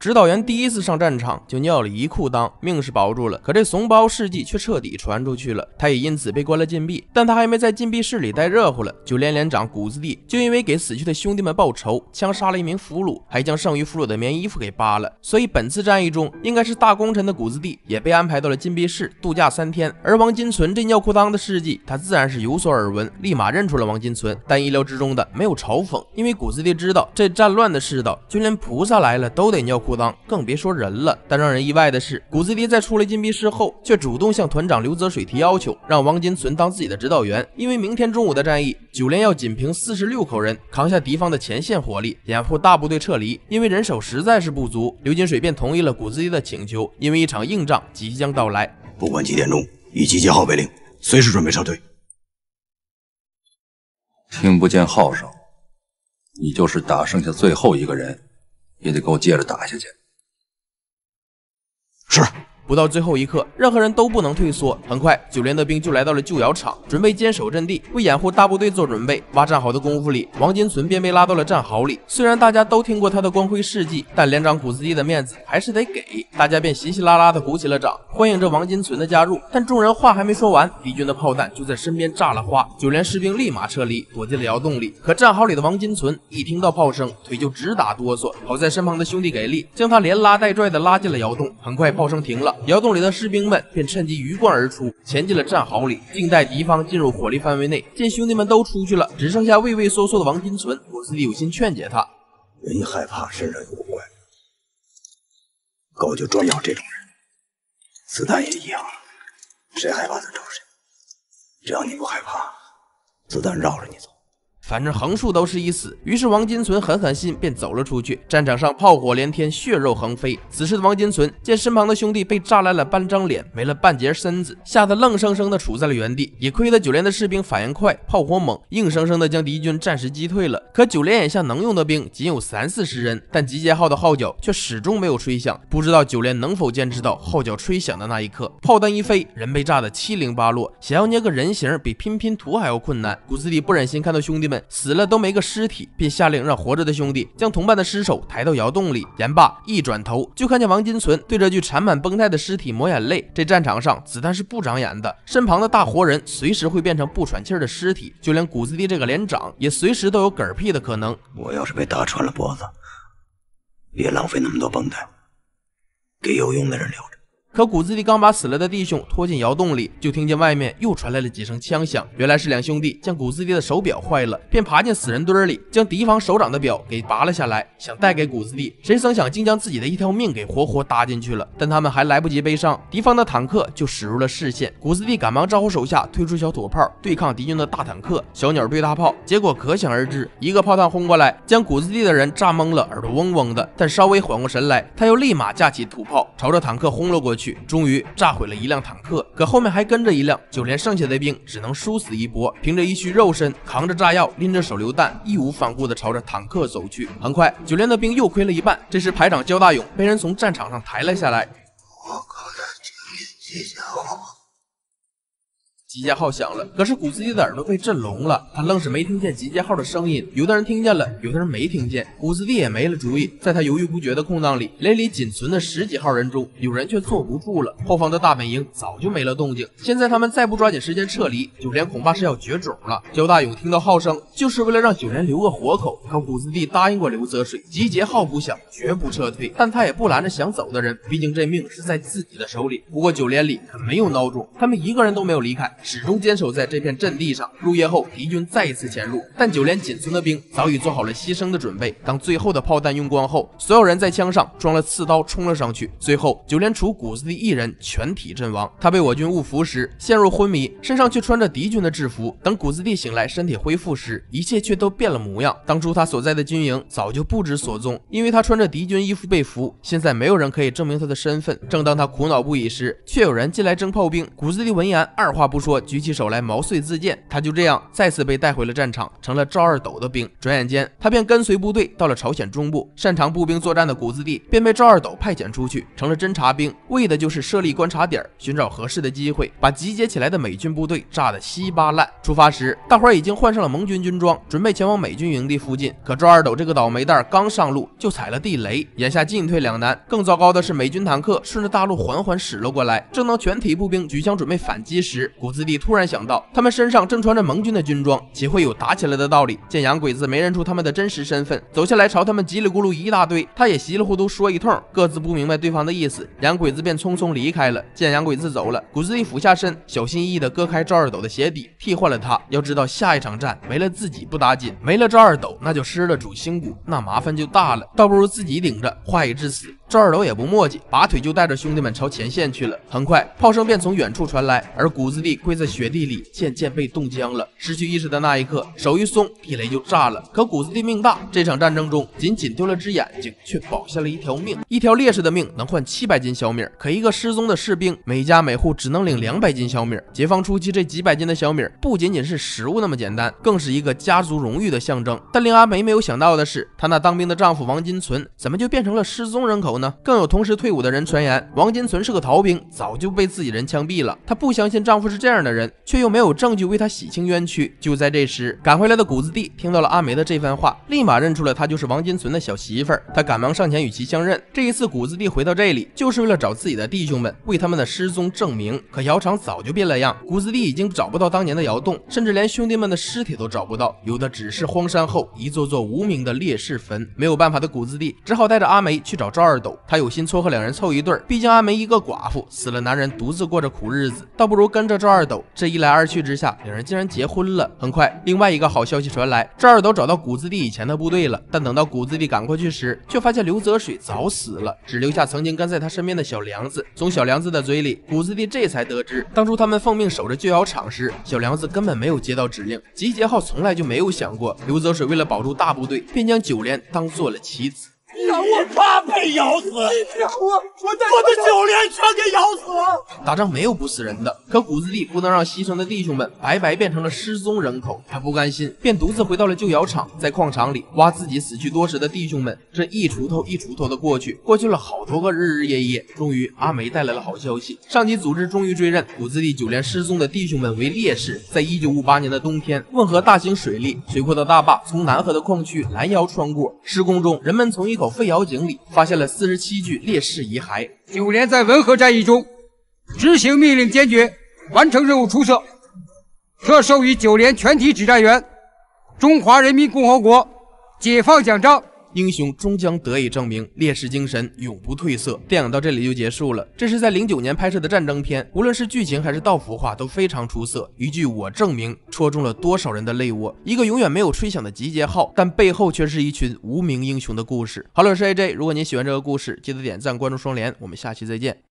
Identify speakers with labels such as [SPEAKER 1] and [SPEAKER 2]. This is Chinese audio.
[SPEAKER 1] 指导员第一次上战场就尿了一裤裆，命是保住了，可这怂包事迹却彻底传出去了，他也因此被关了禁闭。但他还没在禁闭室里待热乎了，九连连长谷子地就因为给死去的兄弟们报仇，枪杀了一名俘虏，还将剩余俘虏的棉衣服给扒了。所以本次战役中，应该是大功臣的谷子地也被安排到了禁闭室度假3天。而王金存这尿裤裆的事迹，他自然是有所耳闻，立马认出了王金存，但意料之中的没有嘲讽，因为谷子地知道这战乱的世道，就连菩萨来了都得尿裤裆，更别说人了。但让人意外的是，谷子地在出了禁闭室后，却主动向团长刘泽水提要求，让王金存当自己的指导员。因为明天中午的战役，九连要仅凭46口人扛下敌方的前线火力，掩护大部队撤离。因为人手实在是不足，刘金水便同意了谷子地的请求。因为一场硬仗即将到来，
[SPEAKER 2] 不管几点钟，以集结号为令，随时准备撤退。
[SPEAKER 3] 听不见号声，你就是打剩下最后一个人，也得给我接着打下去。
[SPEAKER 2] 是。
[SPEAKER 1] 不到最后一刻，任何人都不能退缩。很快，九连的兵就来到了旧窑厂，准备坚守阵地，为掩护大部队做准备。挖战壕的功夫里，王金存便被拉到了战壕里。虽然大家都听过他的光辉事迹，但连长谷子地的面子还是得给，大家便稀稀拉拉的鼓起了掌，欢迎着王金存的加入。但众人话还没说完，敌军的炮弹就在身边炸了花，九连士兵立马撤离，躲进了窑洞里。可战壕里的王金存一听到炮声，腿就直打哆嗦。好在身旁的兄弟给力，将他连拉带拽的拉进了窑洞。很快炮声停了，窑洞里的士兵们便趁机鱼贯而出，潜进了战壕里，静待敌方进入火力范围内。见兄弟们都出去了，只剩下畏畏缩缩的王金存，谷子地有心劝解他：
[SPEAKER 2] 人一害怕身上有怪，狗就专咬这种人，子弹也一样，谁害怕就找谁，只要你不害怕，子弹绕着你走。
[SPEAKER 1] 反正横竖都是一死。于是王金存狠狠心便走了出去。战场上炮火连天，血肉横飞。此时的王金存见身旁的兄弟被炸烂了半张脸，没了半截身子，吓得愣生生的杵在了原地。也亏得九连的士兵反应快，炮火猛，硬生生的将敌军暂时击退了。可九连眼下能用的兵仅有30-40人，但集结号的号角却始终没有吹响。不知道九连能否坚持到号角吹响的那一刻。炮弹一飞，人被炸得七零八落，想要捏个人形比拼拼图还要困难。谷子地不忍心看到兄弟们死了都没个尸体，便下令让活着的兄弟将同伴的尸首抬到窑洞里。言罢，一转头就看见王金存对着具缠满绷带的尸体抹眼泪。这战场上子弹是不长眼的，身旁的大活人随时会变成不喘气的尸体，就连谷子地这个连长也随时都有嗝屁的可能。
[SPEAKER 2] 我要是被打穿了脖子，别浪费那么多绷带，给有用的人留着。
[SPEAKER 1] 可谷子地刚把死了的弟兄拖进窑洞里，就听见外面又传来了几声枪响。原来是两兄弟将谷子地的手表坏了，便爬进死人堆里，将敌方首长的表给拔了下来，想带给谷子地。谁曾想竟将自己的一条命给活活搭进去了。但他们还来不及悲伤，敌方的坦克就驶入了视线。谷子地赶忙招呼手下推出小土炮对抗敌军的大坦克、小鸟对大炮，结果可想而知，一个炮弹轰过来，将谷子地的人炸懵了，耳朵嗡嗡的。但稍微缓过神来，他又立马架起土炮朝着坦克轰了过去，终于炸毁了一辆坦克。可后面还跟着一辆，就连剩下的兵只能殊死一搏，凭着一具肉身，扛着炸药，拎着手榴弹，义无反顾地朝着坦克走去。很快九连的兵又亏了一半，这时排长焦大勇被人从战场上抬了下来。
[SPEAKER 2] 我靠的这家伙！
[SPEAKER 1] 集结号响了，可是谷子地的耳朵被震聋了，他愣是没听见集结号的声音。有的人听见了，有的人没听见。谷子地也没了主意，在他犹豫不决的空档里，连里仅存的10几号人中，有人却坐不住了。后方的大本营早就没了动静，现在他们再不抓紧时间撤离，九连恐怕是要绝种了。焦大勇听到号声，就是为了让九连留个活口。可谷子地答应过刘泽水，集结号不响，绝不撤退。但他也不拦着想走的人，毕竟这命是在自己的手里。不过九连里可没有孬种，他们一个人都没有离开，始终坚守在这片阵地上。入夜后，敌军再一次潜入，但九连仅存的兵早已做好了牺牲的准备。当最后的炮弹用光后，所有人在枪上装了刺刀冲了上去。最后，九连除谷子地一人全体阵亡。他被我军误服时陷入昏迷，身上却穿着敌军的制服。等谷子地醒来，身体恢复时，一切却都变了模样。当初他所在的军营早就不知所踪，因为他穿着敌军衣服被俘，现在没有人可以证明他的身份。正当他苦恼不已时，却有人进来征炮兵。谷子地闻言二话不说说举起手来毛遂自荐，他就这样再次被带回了战场，成了赵二斗的兵。转眼间，他便跟随部队到了朝鲜中部。擅长步兵作战的谷子地便被赵二斗派遣出去，成了侦察兵，为的就是设立观察点，寻找合适的机会，把集结起来的美军部队炸得稀巴烂。出发时，大伙儿已经换上了盟军军装，准备前往美军营地附近。可赵二斗这个倒霉蛋刚上路就踩了地雷，眼下进退两难。更糟糕的是，美军坦克顺着大路缓缓驶了过来。正当全体步兵举枪准备反击时，谷子地突然想到，他们身上正穿着盟军的军装，岂会有打起来的道理？见洋鬼子没认出他们的真实身份，走下来朝他们叽里咕噜一大堆，他也稀里糊涂说一通，各自不明白对方的意思，洋鬼子便匆匆离开了。见洋鬼子走了，谷子地俯下身，小心翼翼地割开赵二斗的鞋底，替换了他。要知道下一场战没了自己不打紧，没了赵二斗那就失了主心骨，那麻烦就大了，倒不如自己顶着，话已至此。赵二斗也不墨迹，拔腿就带着兄弟们朝前线去了。很快，炮声便从远处传来，而谷子地跪在雪地里，渐渐被冻僵了。失去意识的那一刻，手一松，地雷就炸了。可谷子地命大，这场战争中仅丢了只眼睛，却保下了一条命。一条烈士的命能换700斤小米，可一个失踪的士兵，每家每户只能领200斤小米。解放初期这几百斤的小米，不仅仅是食物那么简单，更是一个家族荣誉的象征。但令阿梅没有想到的是，她那当兵的丈夫王金存怎么就变成了失踪人口呢？更有同时退伍的人传言，王金存是个逃兵，早就被自己人枪毙了。她不相信丈夫是这样的人，却又没有证据为他洗清冤屈。就在这时，赶回来的谷子地听到了阿梅的这番话，立马认出了她就是王金存的小媳妇儿。他赶忙上前与其相认。这一次谷子地回到这里，就是为了找自己的弟兄们，为他们的失踪证明。可窑厂早就变了样，谷子地已经找不到当年的窑洞，甚至连兄弟们的尸体都找不到，有的只是荒山后一座座无名的烈士坟。没有办法的谷子地只好带着阿梅去找赵二斗，他有心撮合两人凑一对，毕竟阿梅一个寡妇，死了男人独自过着苦日子，倒不如跟着赵二斗。这一来二去之下，两人竟然结婚了。很快，另外一个好消息传来，赵二斗找到谷子地以前的部队了。但等到谷子地赶过去时，却发现刘泽水早死了，只留下曾经跟在他身边的小梁子。从小梁子的嘴里，谷子地这才得知，当初他们奉命守着旧窑厂时，小梁子根本没有接到指令。集结号从来就没有想过，刘泽水为了保住大部队，便将九连当做了棋子。
[SPEAKER 4] 让我怕被咬死，让我的9连全给咬死。
[SPEAKER 1] 打仗没有不死人的，可谷子地不能让牺牲的弟兄们白白变成了失踪人口。他不甘心，便独自回到了旧窑厂，在矿场里挖自己死去多时的弟兄们。这一锄头一锄头的过去了好多个日日夜夜。终于，阿梅带来了好消息，上级组织终于追认谷子地9连失踪的弟兄们为烈士。在1958年的冬天，汶河大型水利，水库的大坝从南河的矿区拦腰穿过。施工中，人们从一口废窑井里发现了47具烈士遗骸。
[SPEAKER 5] 9连在汶河战役中执行命令坚决，完成任务出色，特授予9连全体指战员中华人民共和国解放奖章。
[SPEAKER 1] 英雄终将得以证明，烈士精神永不褪色。电影到这里就结束了。这是在09年拍摄的战争片，无论是剧情还是道服化都非常出色。一句我证明，戳中了多少人的泪窝。一个永远没有吹响的集结号，但背后却是一群无名英雄的故事。好了，我是 AJ， 如果您喜欢这个故事，记得点赞关注双连，我们下期再见。